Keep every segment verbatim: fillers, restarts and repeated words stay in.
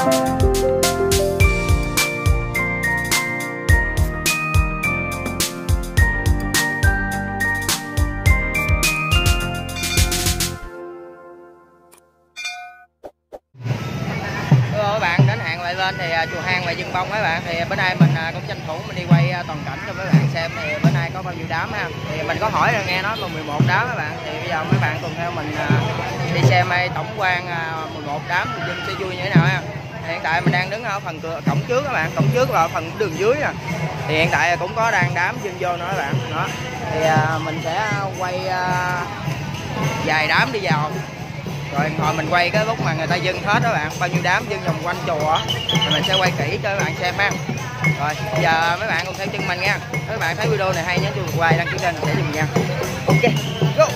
Các bạn đến hẹn lại lên thì chùa Hang và Dương Bông các bạn, thì bữa nay mình cũng tranh thủ mình đi quay toàn cảnh cho mấy bạn xem thì bữa nay có bao nhiêu đám ha. Thì mình có hỏi rồi nghe nói là mười một đám các bạn, thì bây giờ mấy bạn cùng theo mình đi xem tổng quan mười một đám dân sẽ vui như thế nào ha. Hiện tại mình đang đứng ở phần cửa, cổng trước các bạn, cổng trước là phần đường dưới nè. Thì hiện tại cũng có đang đám dân vô nữa các bạn. Đó. Thì mình sẽ quay vài đám đi vào. Rồi hồi mình quay cái lúc mà người ta dâng hết đó bạn, bao nhiêu đám dâng vòng quanh chùa thì mình sẽ quay kỹ cho các bạn xem ha. Rồi giờ mấy bạn cùng theo chân mình nha. Các bạn thấy video này hay nhớ chuông like, đăng ký kênh để dùm nha. Ok, go.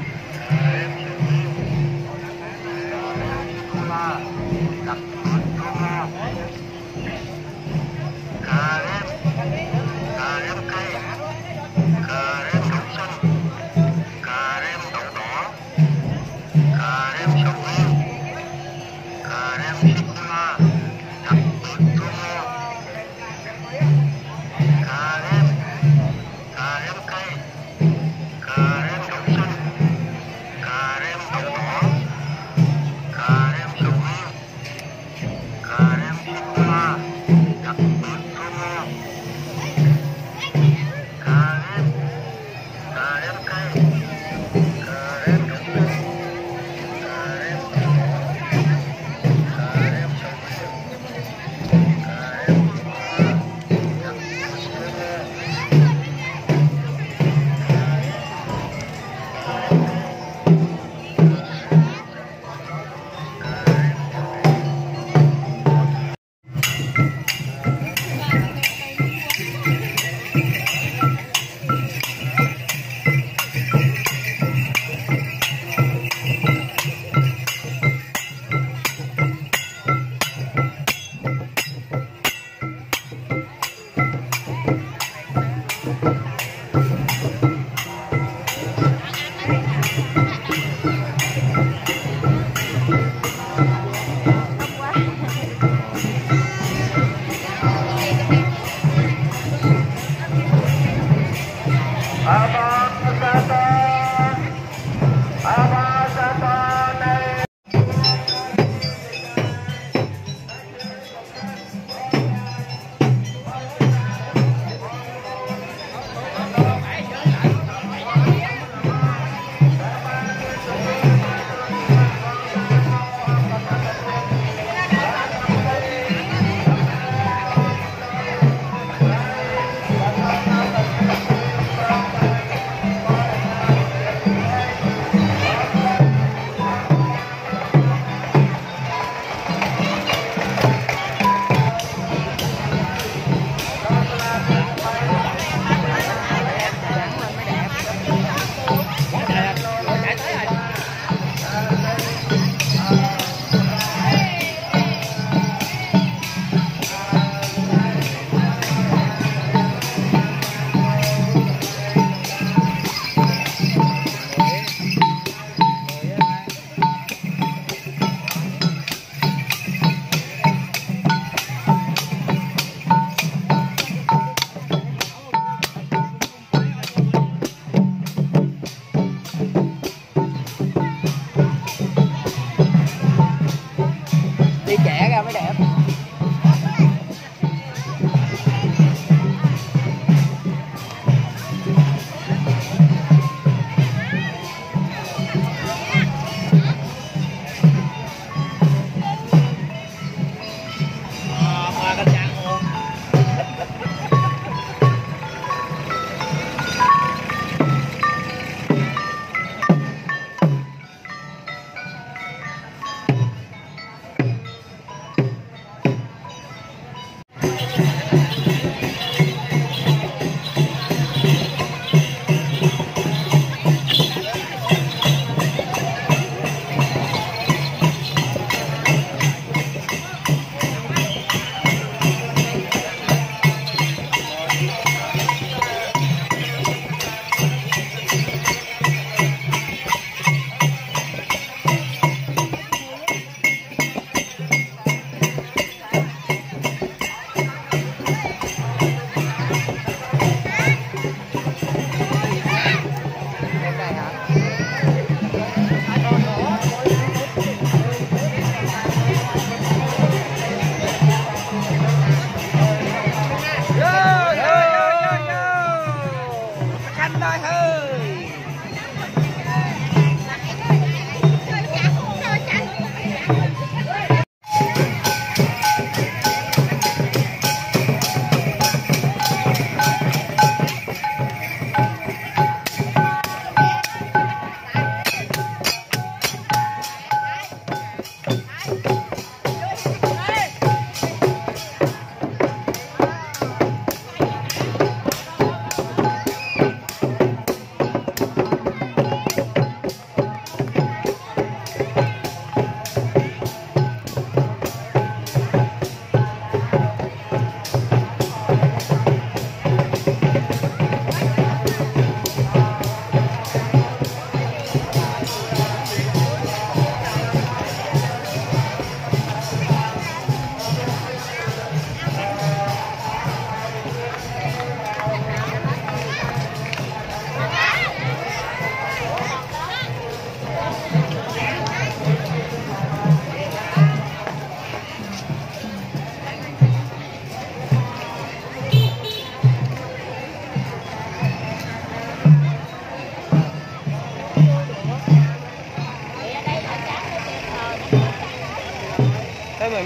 Đặt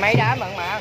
mấy đám lận mà.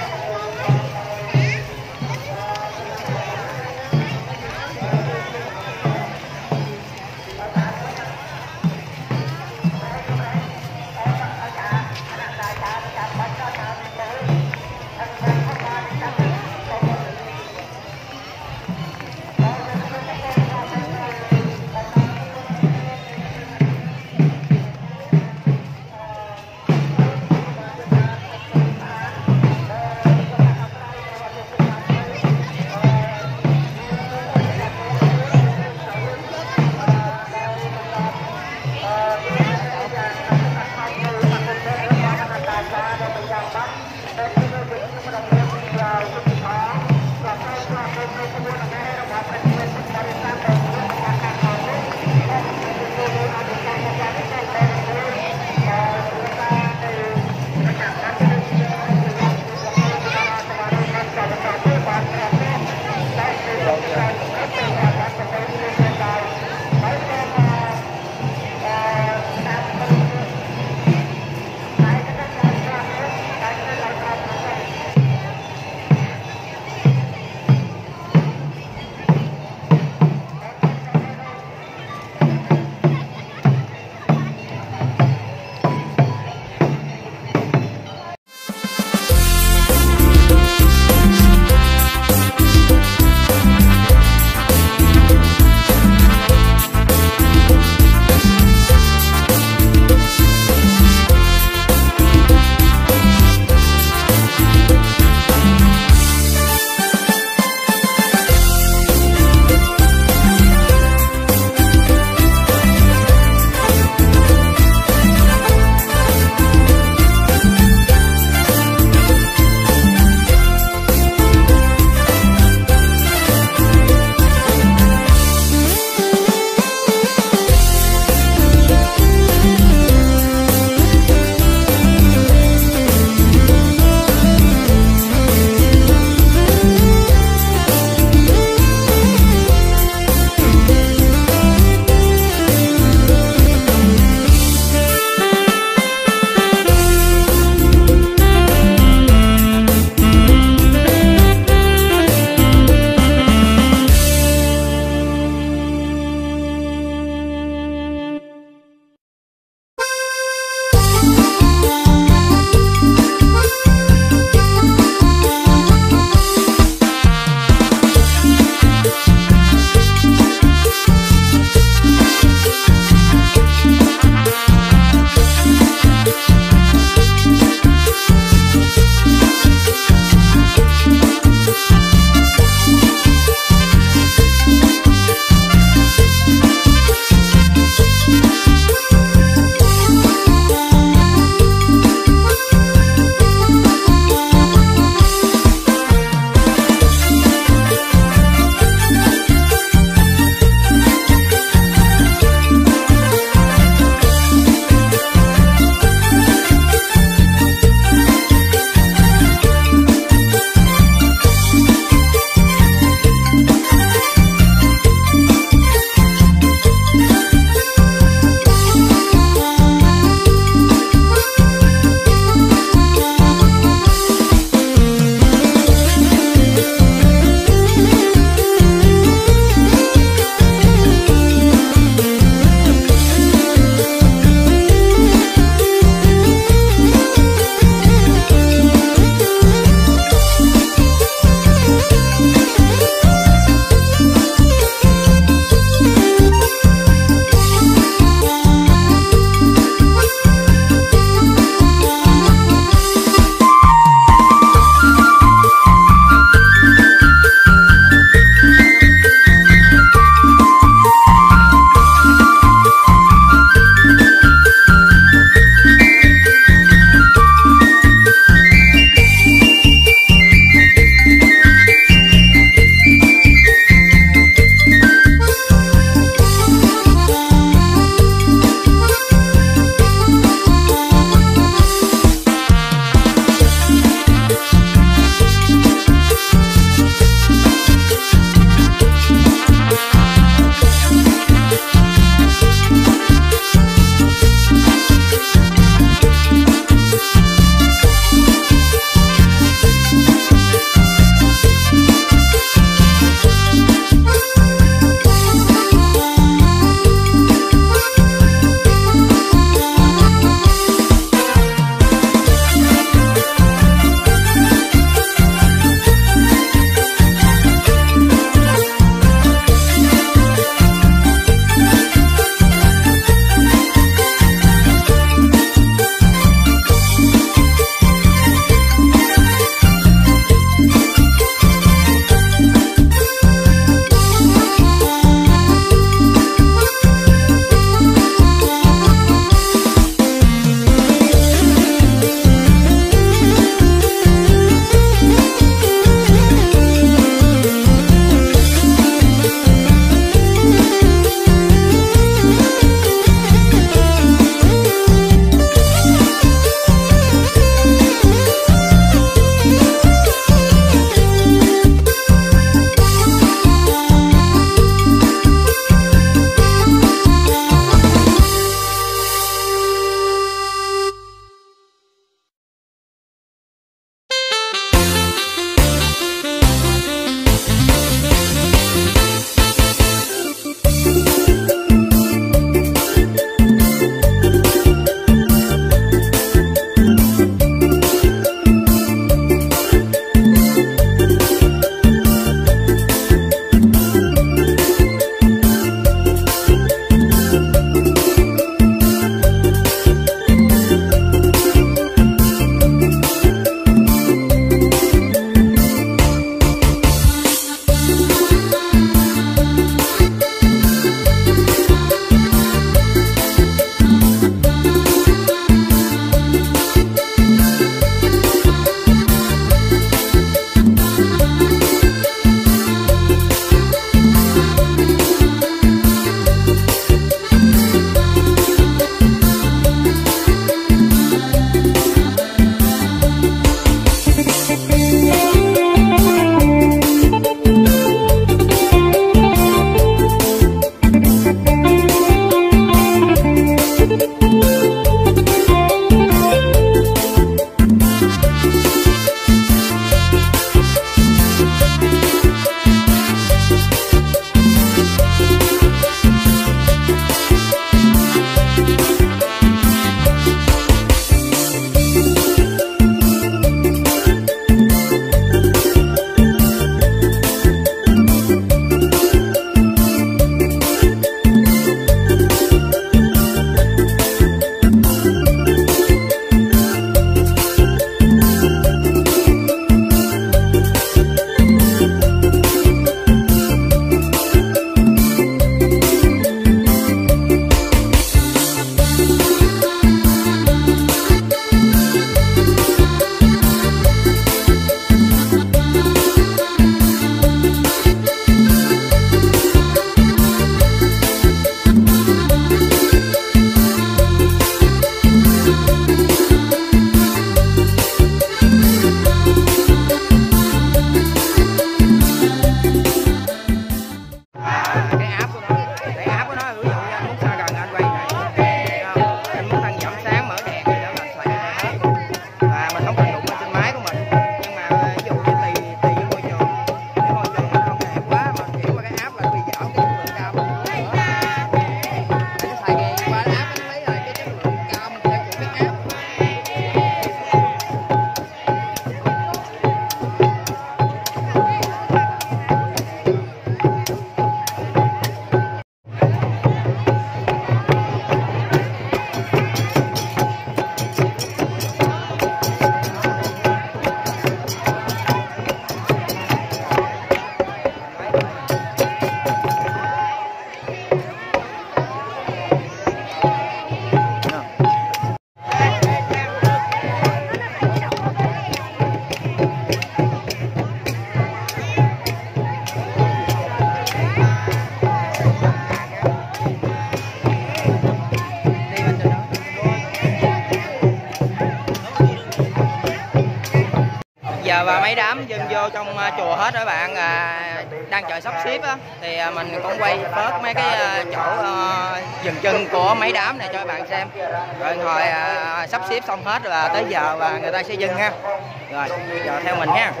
và mấy đám dân vô trong chùa hết các bạn, à, đang chờ sắp xếp á, thì mình cũng quay bớt mấy cái chỗ à, dừng chân của mấy đám này cho các bạn xem. Rồi hồi à, sắp xếp xong hết và tới giờ và người ta sẽ dừng ha. Rồi giờ theo mình ha.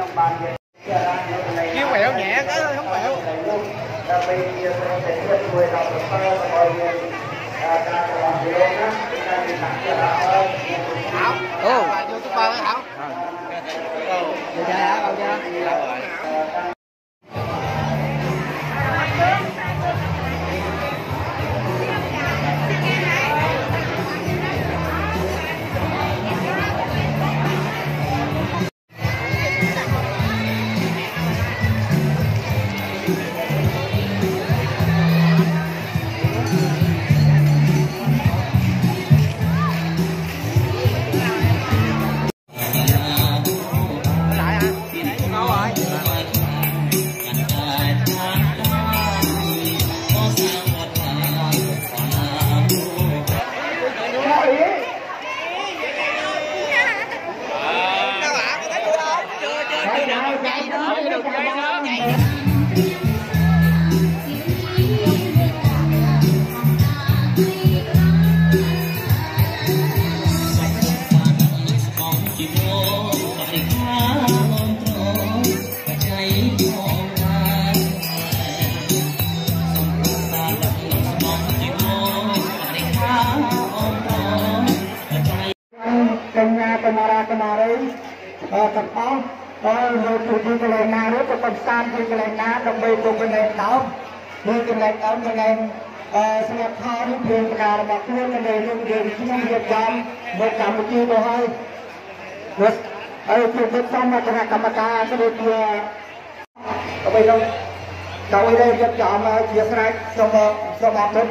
Kêu quẹo nhẹ cái thôi, không quẹo. Ồ, YouTuber hả? Được chưa hả? Đâu chưa? kemarin tempat rồi đi cái này nào đó có con san đi cái này nào đồng bì cùng cái này nào đi cái này ở cái này xem thao đi thuyền cả mà luôn cái này luôn đường chuyên nghiệp jam một Campuchia đó hay rồi ở phía bên trong là cái Campuchia cái đây kia ở bên đâu đâu ở đây rất jam chia sẻ xong xong một chút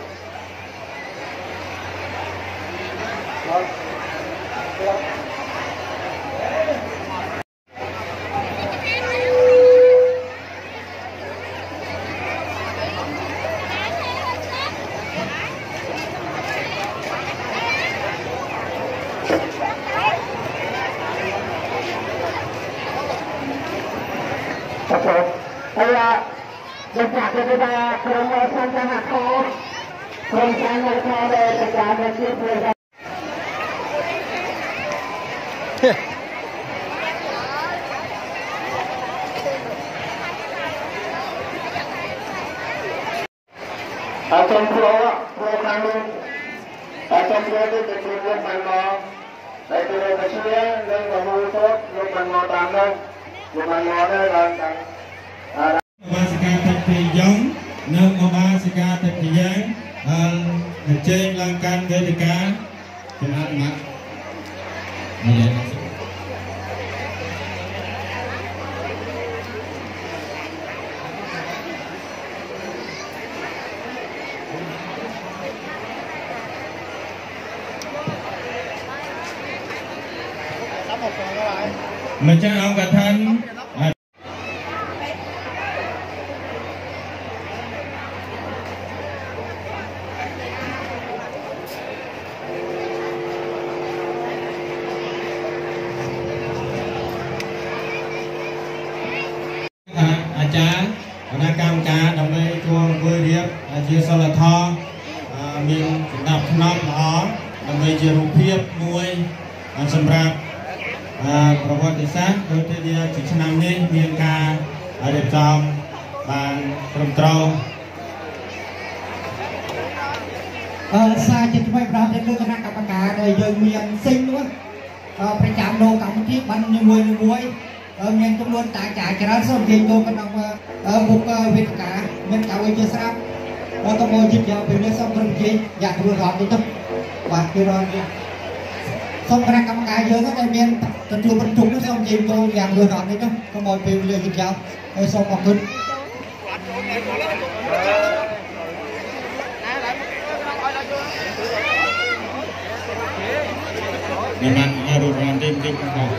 Hãy subscribe cho kênh Ghiền Mì Gõ để không bỏ lỡ những video hấp dẫn. Ở trong pro, pro năng lượng, ở trong pro thì cái pro luôn bằng mò, đây từ đây tới xuôi, đây là mùi tốt, luôn bằng mò tạm đâu, luôn bằng mò đây là bằng. Basika thật thì giống, nâng mò basika thật thì dáng, trên lan can về thì cá, trên ăn mặt. Mình cho ông cả thân à. À cha na cam cá đồng đây chuông vui điệp chia sẻ là tho miền đập năm đó đồng đây chia rụp hiệp nuôi sầm rạpประวัติศาสตร์โดยที่จิตนำนี้มีการเรียบจอมบางตรงตรงซาจะช่วยปราบในเรื่องคณะกรรมการโดยโดยมีอันซิงด้วยประจำโลกของที่บันยังมวยยังมวยเงินจำนวนจ่ายจ่ายจะรับส่วนเงินโดยกันเอาบุกเวทกาเงินเก่าไว้เจสับเราต้องโอยจิตยาวเป็นเรื่องสำคัญจริงอยากรู้รอบนี้ต้องบาดที่รอนเนี่ยส่งคณะกรรมการเยอะก็จะมีจนถูกบรรจุแล้วส่งทีมตัวอย่างรู้รอบนี้ต้องขโมยไปเรื่องจิตยาวไอ้ส่งออกขึ้นน้ำมันอารูรอนเต็มเต็มของ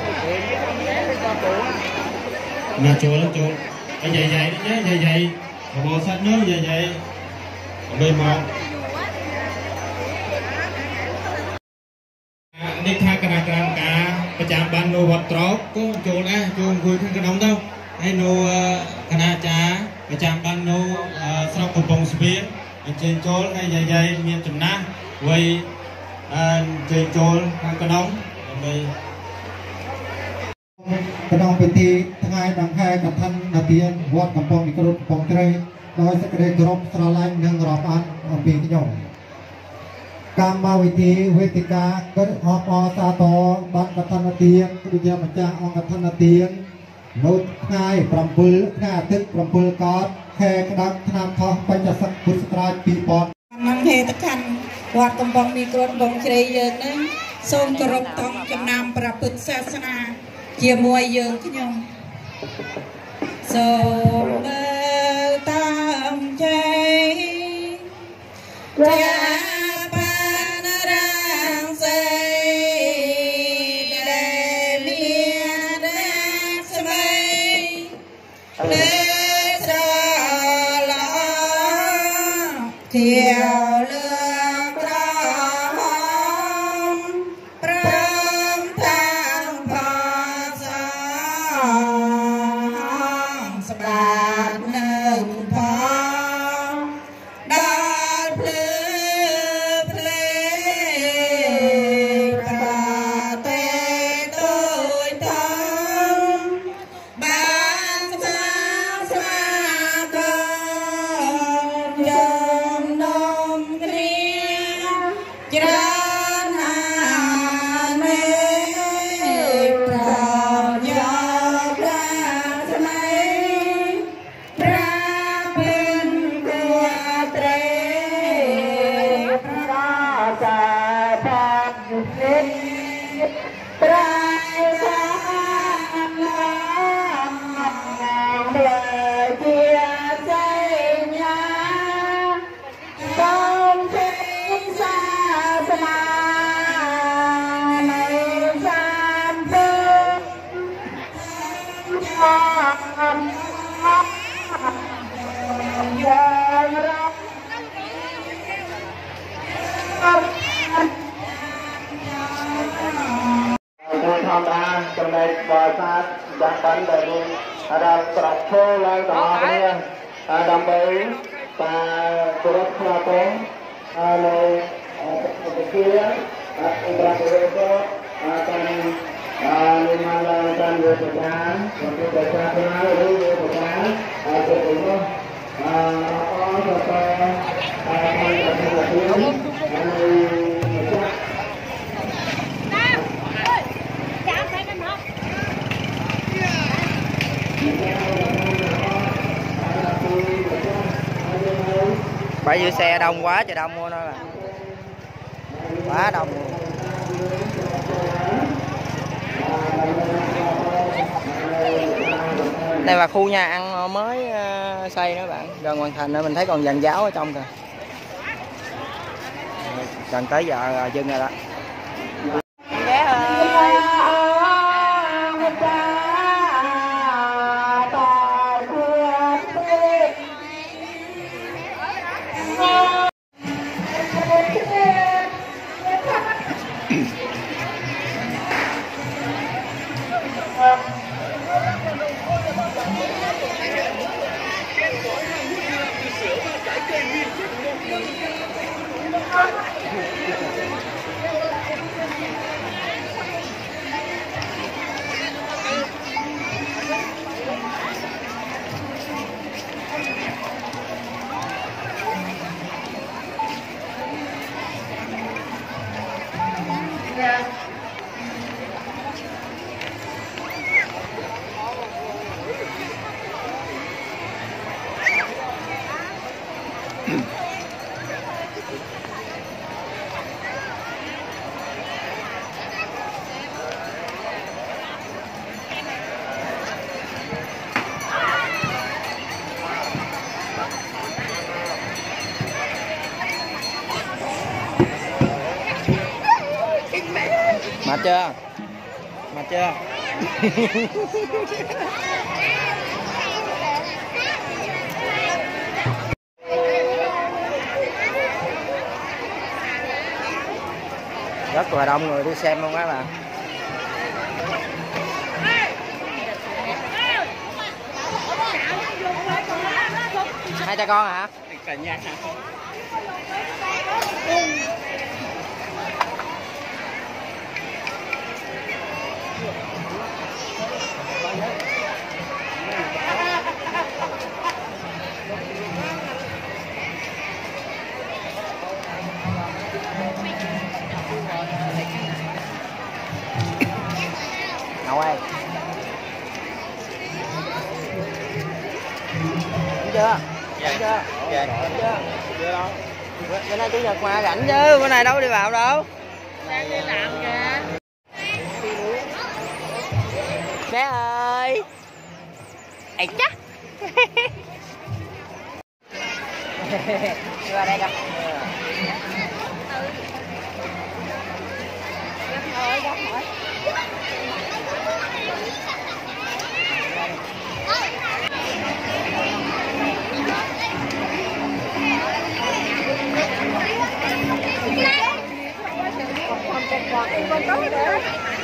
มาโจแล้วโจไอ้ใหญ่ใหญ่เนี่ยใหญ่ใหญ่ขโมยสัตว์เนื้อใหญ่ใหญ่ใบมองនេះថាគណៈកម្មការប្រចាំបាននៅវត្តត្រកក៏ចូលដែរចូលអង្គុយក្នុងក្នុងទៅហើយនៅគណៈអាចារ្យប្រចាំបាននៅស្រុកកំពង់ស្ពៀនអញ្ជើញចូលហើយយាយយាយមានចំណាស់វ័យអញ្ជើញចូលក្នុងក្នុងដើម្បីក្នុងពិធីថ្ងៃដង្ហែកឋិននាទានវត្តកំពង់និករុតកំពង់ត្រីដោយសេចក្តីគោរពស្រឡាញ់និងរាប់អានអំពីខ្ញុំកម្មវិធីវេទិកាគិតអបអសាទរបាត់កឋិននាទានគឺជាម្ចាស់អង្គកឋិននាទាននៅថ្ងៃប្រាំពីរថ្ងៃអាទិត្យប្រាំពីរកោដខែក្តាប់ឆ្នាំថោះបញ្ញស័កពុទ្ធសករាជពីរពាន់នឹងហេតុខណ្ឌវត្តកំពង់និករុតកំពង់ជ្រៃយើងនឹងសូមគោរពតង់ចំណាំព្រះពុទ្ធសាសនាជាមួយយើងខ្ញុំសូមតាមใจជាបានរាងសេដែលមានស្មីលេស្រឡងជាលើក្រហមព្រមតាមផាសាស្បាតនៅផងដល់ភ្លឺភ្លេប្រទេទូចថងបានស្មាស្មាកូនយកនំគ្នាច្រើនហានេប្រយោគដាក់ស្មីប្រាពិនគួត្រីប្រសាបាននិតត្រៃសាឡងដែលជាសញ្ញាសូមចេញសាសនានៅសាមពើយ៉ាងរកដោយធម្មតាចំណែកបរិស័ទយ៉ាងបានដែលមានដល់ក្របឈរឡើងទាំងអស់គ្នាដើម្បីការគោរពស្វាគមន៍នៅវិទ្យាអន្តរជាតិតាមនិមន្តតាមវិទ្យាសម្រាប់ប្រសាទណាឬវិទ្យាអាចទៅនោះអអទៅតាមតាមប្រតិបត្តិ Bởi vì xe đông quá trời đông mua nó là quá đông luôn. Đây là khu nhà ăn mới xây đó bạn, gần hoàn thành rồi, mình thấy còn dàn giáo ở trong kìa. Gần tới giờ dừng rồi đó. Ghé ơi. Mệt chưa? Mệt chưa? rất là đông người đi xem luôn các bạn. Hai cha con hả? Cả nhà hả? Ngầu ơi. Đúng chưa? Dạ. Chưa? Dạ. Chưa? Chưa đâu. Bữa nay chủ nhật mà rảnh chứ, bữa nay đâu đi vào đâu. Đang đi làm kìa. Bé ơi. Ê chắc. Đi vào đây đâu. Thôi, dắt hỏi. Con có nữa.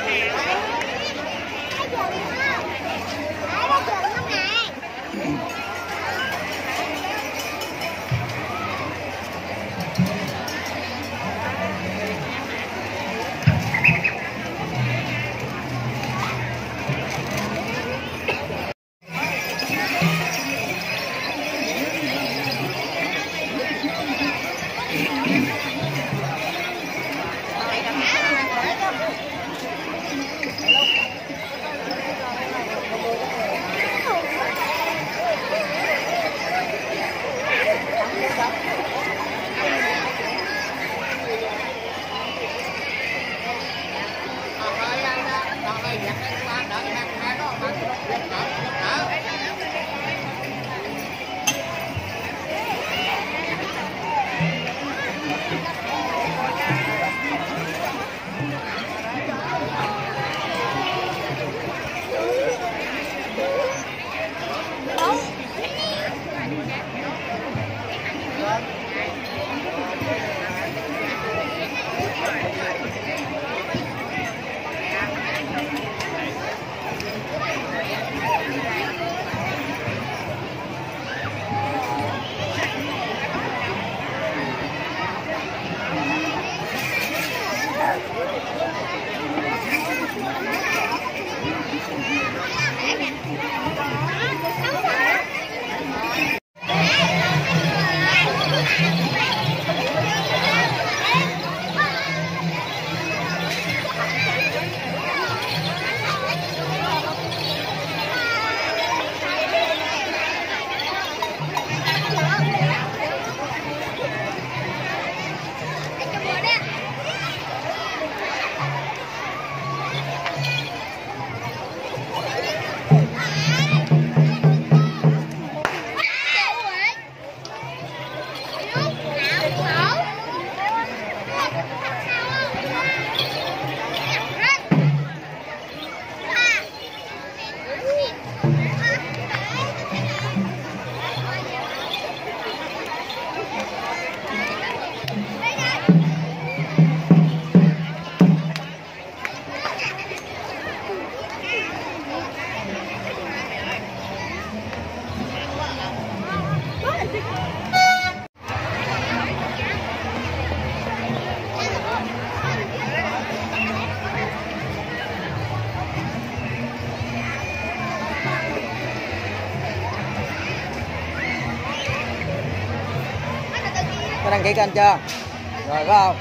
Có đăng ký kênh chưa? Rồi phải không?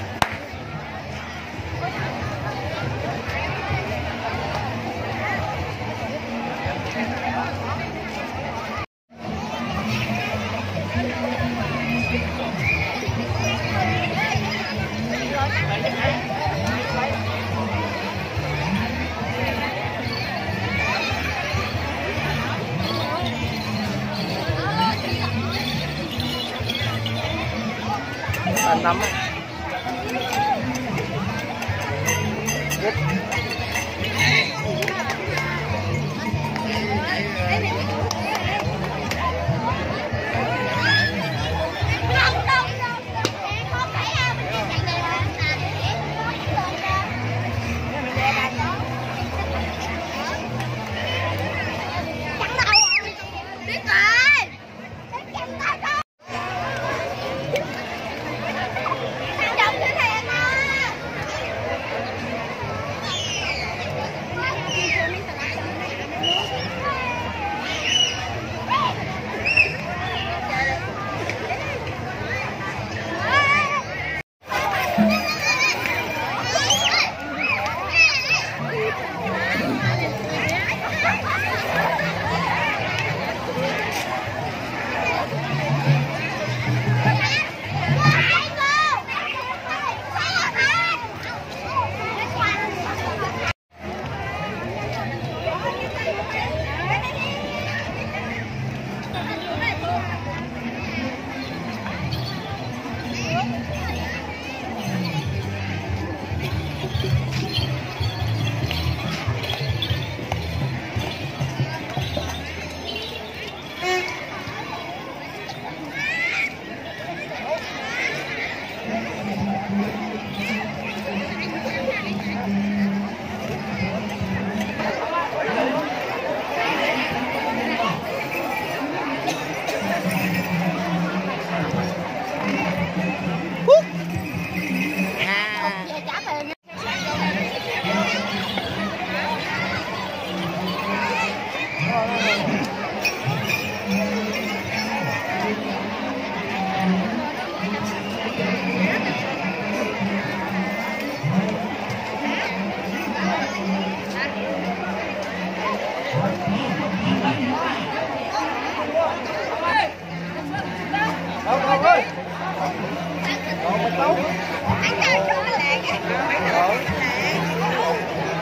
Anh nắm á.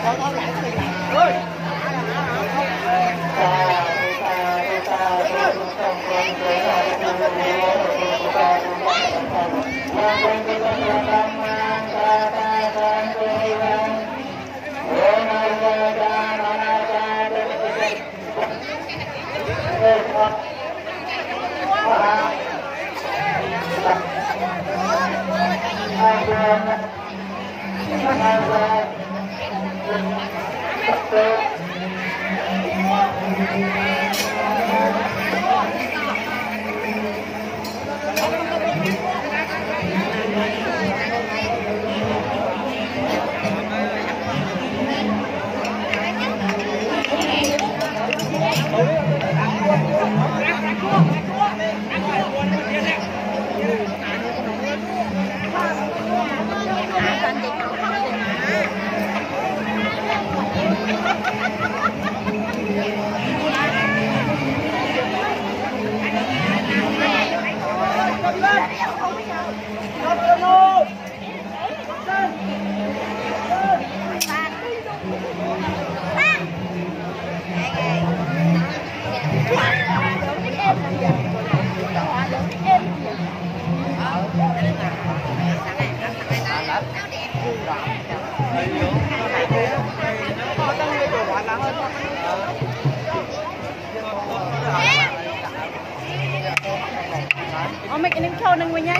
Ủa mấy cái nêm khô nâng quên nhá.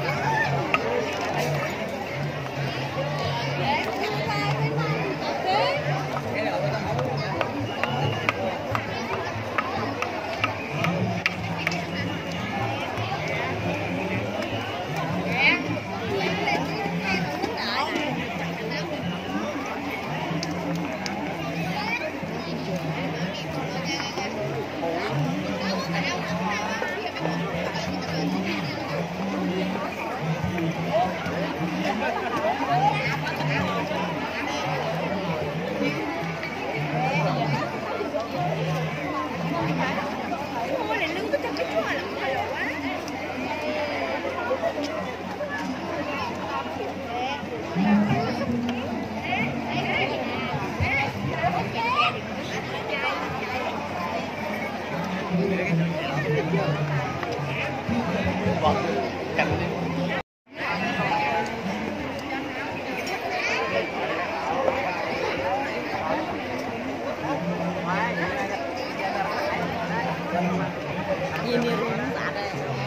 Gì miêu luôn dạ đây.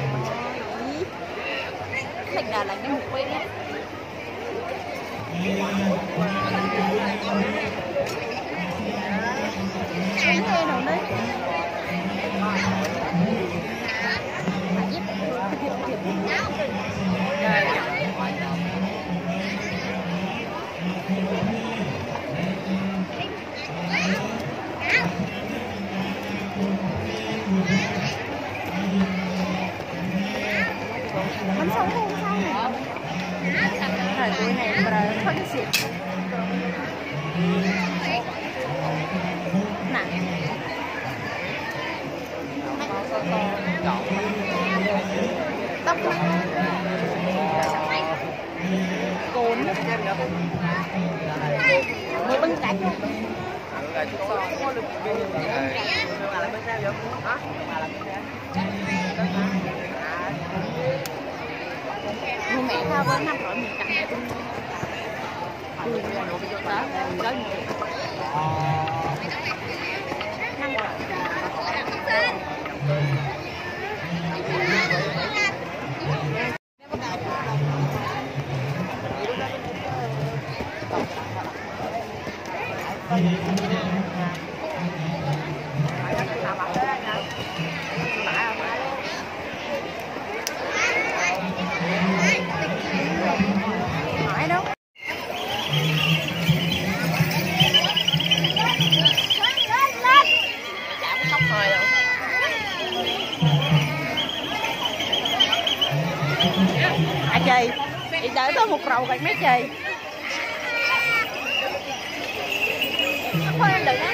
Thịt là là cái mục quên á. Trứng nghe đâu đấy. Bánh sống không sao hả? Thời buổi này mà có cái xịt nặng tóc cồn mới bưng cánh không? Mẹ tao với năm rồi mình cặp mẹ tôi ừ, đó, đó năm rồi hỏi đâu chạm tóc hơi đâu à chị chị đợi tôi một rầu vậy mấy chị thôi em đừng á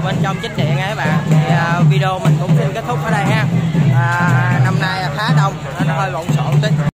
bên trong chính điện nha các bạn. Thì uh, video mình cũng xin kết thúc ở đây ha. À, năm nay khá đông, nó hơi lộn xộn tí.